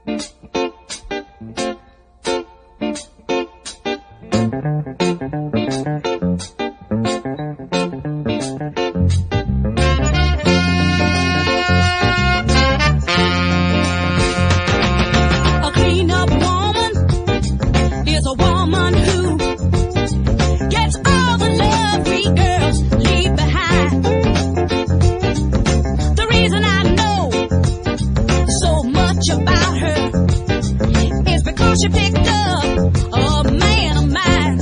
She picked up a man of mine,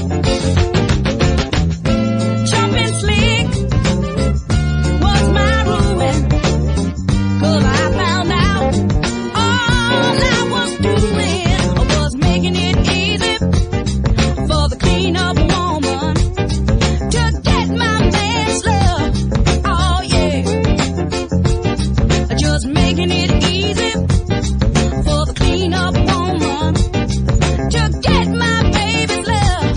jumping slick was my ruin, 'cause I found out all I was doing was making it easy for the clean-up woman to get my man's love. Oh yeah, just making it easy for the clean-up woman to get my baby's love.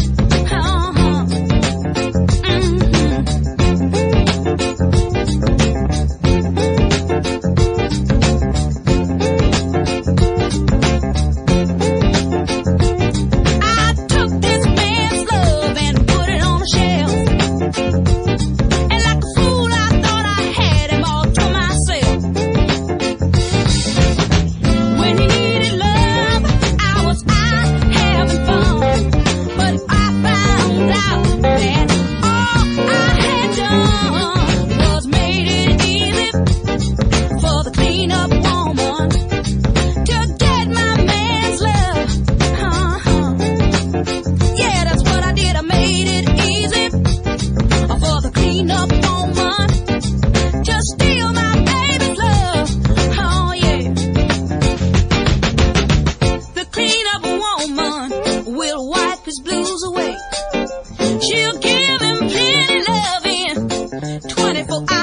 I took this man's love and put it on a shelf, and like a fool I thought I had him all to myself. When he needed love, I was out having fun, but I found out that all I had done was made it easy for the clean-up woman to get my man's love. Yeah, that's what I did. I made it easy for the clean-up woman to steal my baby's love. Oh yeah. The clean-up woman will wipe his blues away. She'll give him plenty loving 24 hours